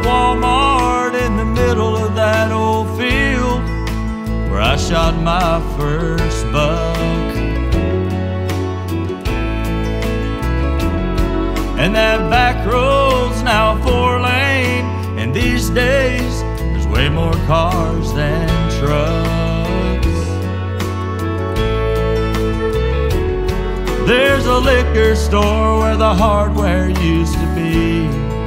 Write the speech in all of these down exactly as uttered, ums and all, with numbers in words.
Walmart in the middle of that old field where I shot my first buck. And that back road's now a four lane, and these days there's way more cars than trucks. There's a liquor store where the hardware used to be.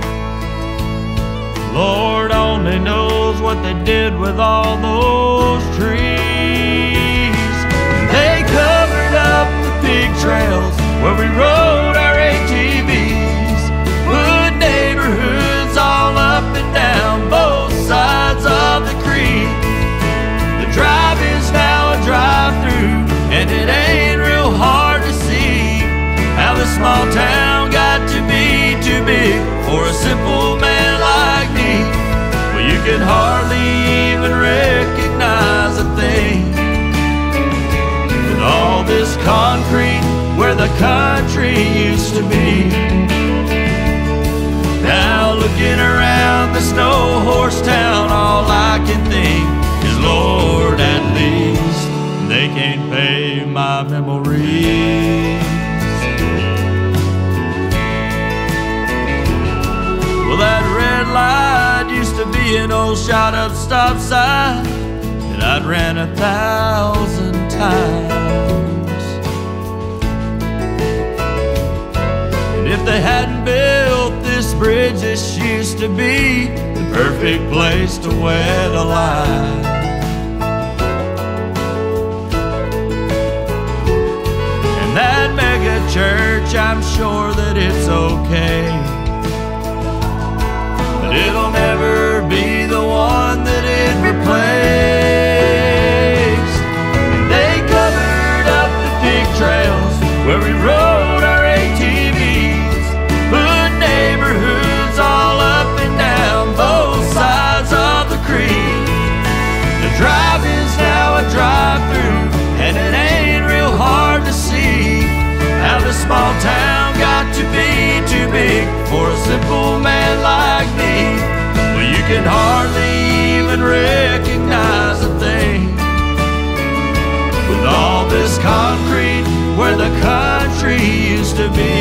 Lord only knows what they did with all those trees. They covered up the big trails where we rode our A T Vs, put neighborhoods all up and down both sides of the creek. The drive is now a drive-through, and it ain't real hard to see how the small town got to be too big for a simple man like me. Well, you can hardly even recognize a thing with all this concrete where the country used to be. Now looking around this no horse town, all I can think is, Lord, at least they can't pay my memories. Well, that red light used to be an old shot up stop sign that I'd ran a thousand times. And if they hadn't built this bridge, this used to be the perfect place to wed a line. And that mega church, I'm sure that it's okay, but it'll never be the one that it replaced. And they covered up the big trails where we rode our A T Vs, put neighborhoods all up and down both sides of the creek. The drive is now a drive-through, and it ain't real hard to see how this small town got to be too big for a simple man like me. Well, you can hardly even recognize a thing with all this concrete where the country used to be.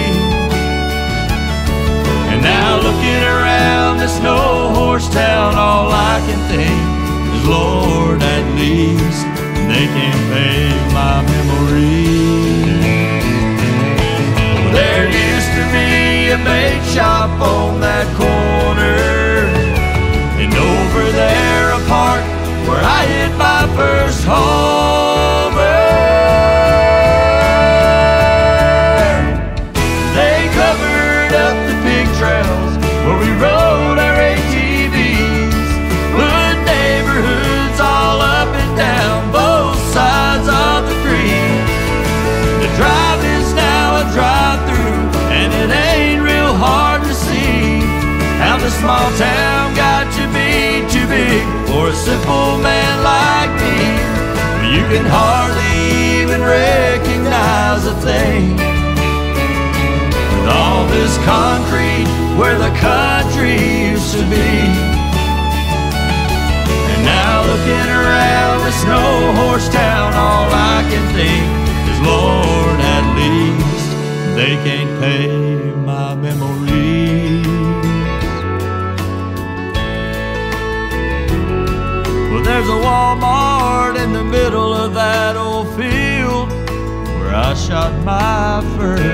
And now looking around this no horse town, all I can think is, Lord, at least they can't pay my memories. There used to be a bait shop on that corner, and over there a park where I hit my first homer. They covered up the big trails where we rode our A T Vs, put neighborhoods all up and down both sides of the creek. The drive is now a drive-through, and it ain't real hard to see how the small town got to be too big for a simple man like me. You can hardly even recognize a thing with all this concrete where the country used to be. And now looking around this no horse town, all I can think is, Lord, at least they can't pay my memories. Well, there's a Walmart in the middle of that old field where I shot my first